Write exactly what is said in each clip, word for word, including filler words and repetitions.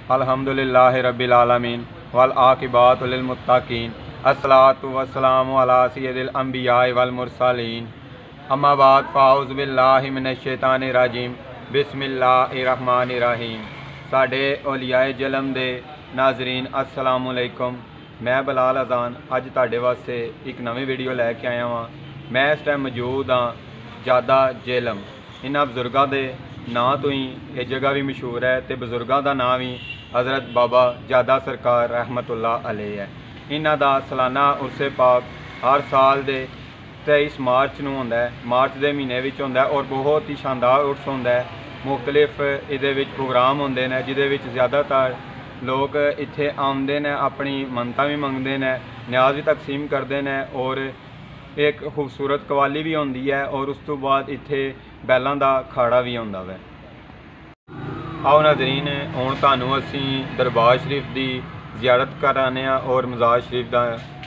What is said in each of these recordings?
अल्हम्दुलिल्लाहि रब्बिल आलमीन वल आकिबातु लिल मुत्तकीन अस्सलातु वस्सलामु अला सय्यिदिल अंबिया वल मुरसलीन अम्मा बाद फ़ाउज़ु बिल्लाहि मिनश शैतानिर रजीम बिस्मिल्लाहिर रहमानिर रहीम। साडे औलियाए जलम दे नाज़रीन अस्सलामु अलैकुम। मैं बलाल अज़ान अज तुहाडे वास्ते एक नवी वीडियो लैके आया वां। मैं इस टाइम मौजूद हाँ जादा जेलम। इन्हां बजुर्गों के नाँ तो ही ये जगह भी मशहूर है तो बजुर्गों का नाम भी हज़रत बाबा जादा सरकार रहमतुल्लाह अलैह है। इन्हां दा सालाना उर्से पाक हर साल दे तेईस मार्च नूं होंदा है, मार्च के महीने विच होंदा है और बहुत ही शानदार उर्स होंदा है। मुख्तलिफ इहदे विच प्रोग्राम होंदे ने जिहदे विच ज़्यादातर लोग इत्थे आउंदे ने, अपनी मन्नतां भी मंगदे ने, न्याज भी तकसीम करते हैं और एक खूबसूरत कवाली भी होंदी है और उस तो बाद इत्थे बैलों का खाड़ा भी होंदा है। आओ नाज़रीन हुण तुहानूं असीं दरबार शरीफ की ज़ियारत कराने और मज़ार शरीफ का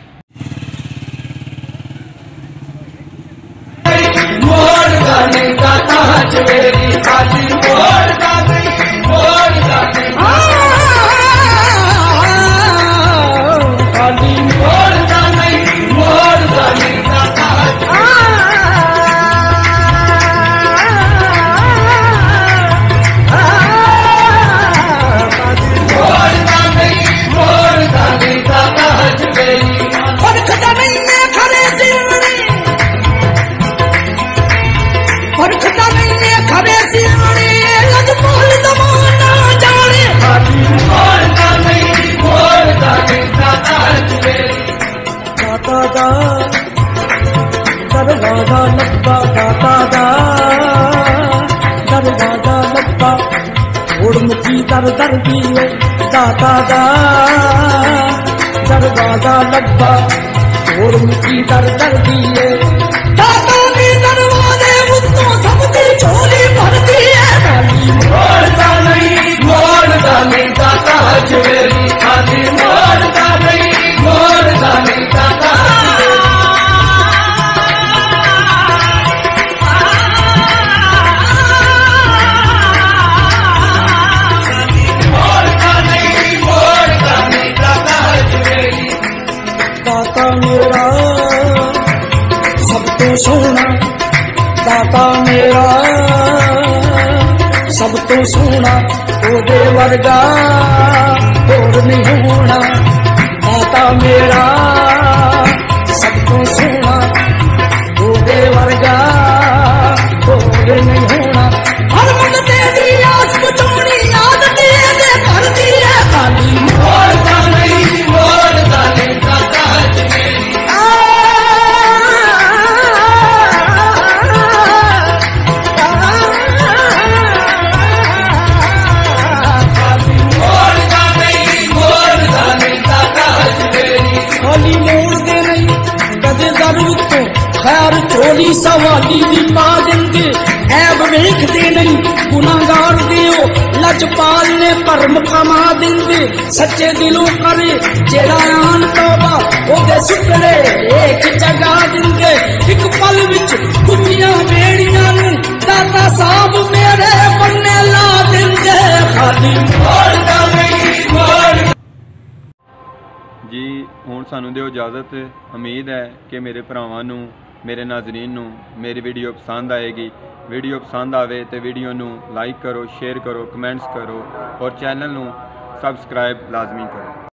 दरवाजा लब्बा दाता दा दरवाजा लब्बा उड़ मुखी दर दर दिए दाता दा दरवाजा लब्बा उड़ मुखी दर दर दिए दाता के दरवाजे उत्तों सबकी झोली भरती है। खाली मोड़ता नहीं मोड़ता नहीं दाता हजवेरी, खाली मोड़ता नहीं मोड़ता नहीं दाता मेरा सब तो सोना दाता मेरा सब तो सोना ओदे वर्गा और नहीं होना। दाता मेरा सब तो सोना ओदे वर्गा और नहीं होना। हर मन तेरी आस बचोनी याद दिए दे कर दिए। खाली मोड़ता नहीं मोड़ता नहीं दाता खैर चोली सवाली दी पा देंगे ऐब वेखते नहीं गुनागार दियो लजपाल ने परम कमा देंगे। सच्चे दिलों करे जेड़ा आन तौबा ओदे सुकड़े एक जगा देंगे। एक पल विच दुनिया बेड़ियां नूं दाता साहब मेरे बन्ने ला देंगे। खाली मोड़दा नहीं मोड़ जी हुण सानूं दिओ इजाज़त। उम्मीद है कि मेरे भरावां नूं मेरे नाज़रीन नूं मेरी वीडियो पसंद आएगी। वीडियो पसंद आवे तो वीडियो नूं लाइक करो, शेयर करो, कमेंट्स करो और चैनल नूं सबसक्राइब लाजमी करो।